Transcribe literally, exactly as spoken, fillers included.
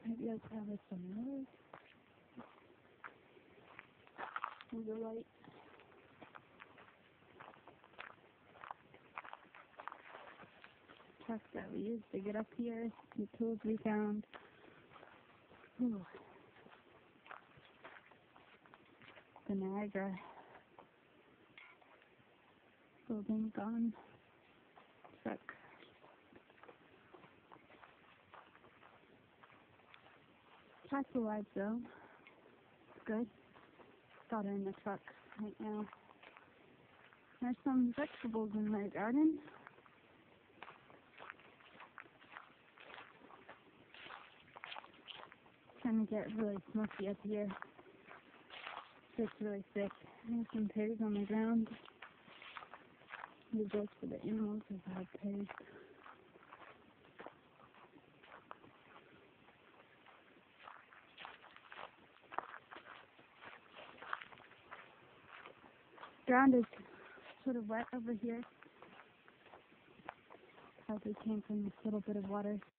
Maybe I'll have it somewhere. There's a light. Truck that we used to get up here. The tools we found. Ooh. The Niagara building gone. Truck. Truck's alive though. It's good. Got her in the truck right now. There's some vegetables in my garden. Trying to get really smoky up here. It's really sick. There's some pigs on the ground. These are for the animals who have pigs. Ground is sort of wet over here. Probably came from this little bit of water.